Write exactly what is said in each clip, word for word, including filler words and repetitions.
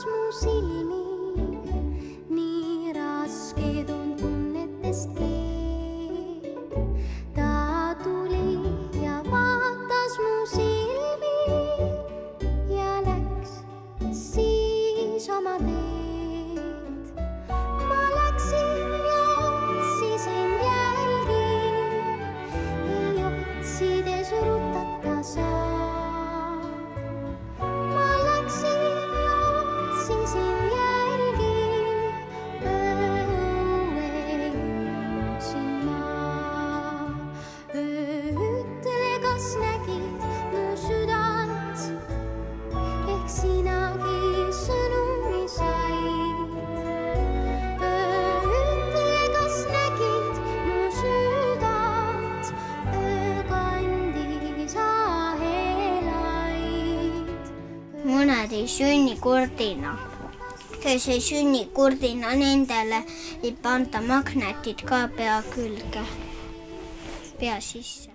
mu silmi, nii raske tundetest keed. Ta tuli ja vaatas mu silmi ja läks siis oma teed. Ma läksin ja otsisin jälgi, ei otsides rutata saa. Ma läksin ja otsisin jälgi, õue jõudsin ma. Ütle, kas nägid mu südant, ehk sinagi sõnumi said. Ütle, kas nägid mu südant, öökandis ahelaid. Mõned ei sünni kurdina. Kes ei sünni kurdina, nendele ei panda magnetid ka pea külge, pea sisse.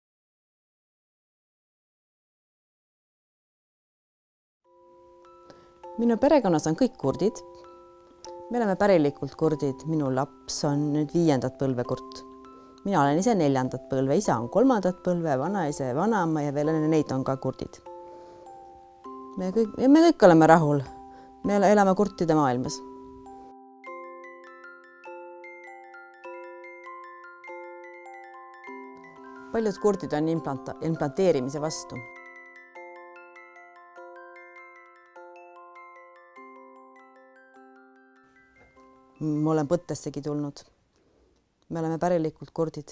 Minu perekonnas on kõik kurdid. Me oleme pärilikult kurdid. Minu laps on nüüd viiendat põlve kurt. Mina olen ise neljandat põlve, isa on kolmandat põlve, vanaisa ja vanaamma ja veel enne neid on ka kurdid. Me kõik, me kõik oleme rahul. Me elame kurtide maailmas. Paljud kurdid on implanta- implanteerimise vastu. Ma olen Põttessegi tulnud. Me oleme pärilikult kurdid.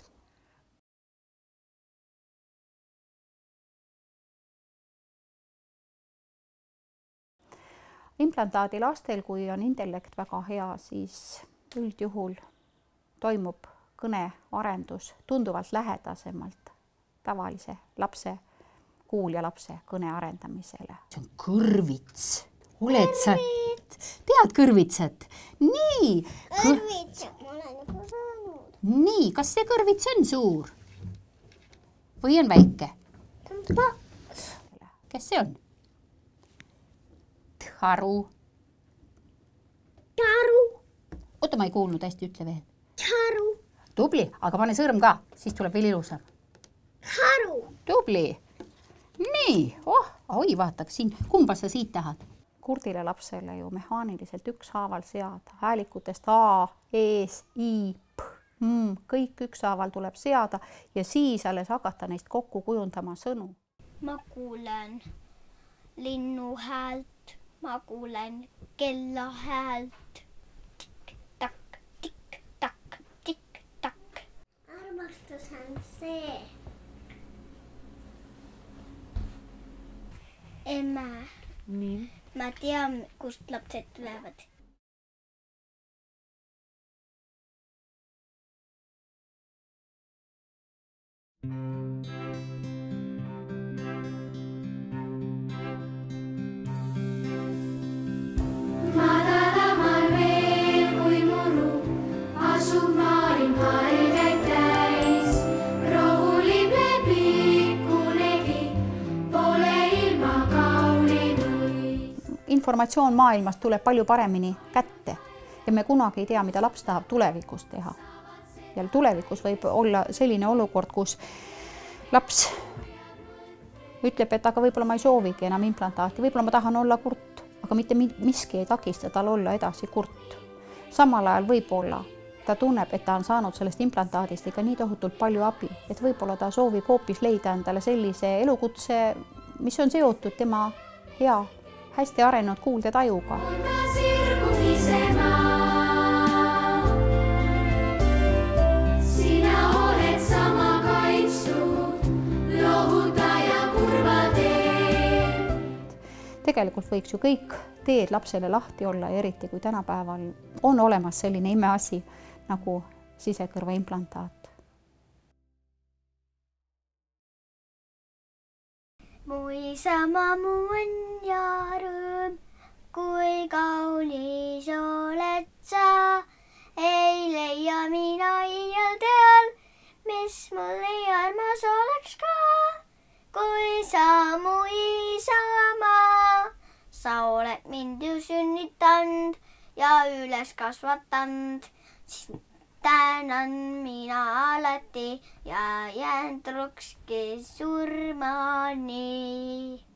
Implantaadi lastel, kui on intellekt väga hea, siis üldjuhul toimub kõnearendus tunduvalt lähedasemalt tavalise lapse, kuulja lapse kõne arendamisele. See on kõrvits. Oled sa? Tead kõrvitsat? Nii. Kõrvitsat ma olen juba saanud. Nii, kas see kõrvits on suur? Või on väike? Kes see on? Tharu. Tharu. Oota, ma ei kuulnud hästi, ütle veel. Tharu. Tubli, aga pane sõrm ka, siis tuleb veel ilusam. Tharu. Tubli. Nii, oh, oi, vaataks siin. Kumba sa siit tahad? Kurdile lapsele ju mehaaniliselt ükshaaval seada. Häälikutest A, E-s, I, P, M, kõik ükshaaval tuleb seada ja siis alles hakata neist kokku kujundama sõnu. Ma kuulen linnu häält, ma kuulen kella häält. Tikk-takk, tikk-takk, tikk-takk. Armastus on see. Emme. Nii. Ma tean, kust lapsed tulevad. Madalamal veel kui muru asub maailm palgeid täis. Rohulib leblikunegi, pole ilma kauninuid. Informatsioon maailmast tuleb palju paremini kätte ja me kunagi ei tea, mida laps tahab tulevikus teha. Ja tulevikus võib olla selline olukord, kus laps ütleb, et aga võib-olla ma ei soovigi enam implantaati, võib-olla ma tahan olla kurt, aga mitte miski ei takista tal olla edasi kurt. Samal ajal võib-olla ta tunneb, et ta on saanud sellest implantaadist ikka nii tohutult palju abi, et võib-olla ta soovib hoopis leida endale sellise elukutse, mis on seotud tema hea, hästi arenenud kuuldetajuga. Sina oled sama kaitstud, lohuta ja kurva teed. Tegelikult võiks ju kõik teed lapsele lahti olla, eriti kui tänapäeval on olemas selline imeasi nagu sisekõrva implantaat. Mu isamaa, mu õnn ja rõõm, kui kaunis oled sa. Ei leia mina iial teal, mis mul nii armas oleks ka. Kui sa mu isamaa, sa oled mind ju sünnitanud ja üles kasvatanud, siis tänan mina alati ja jään trokski surmani.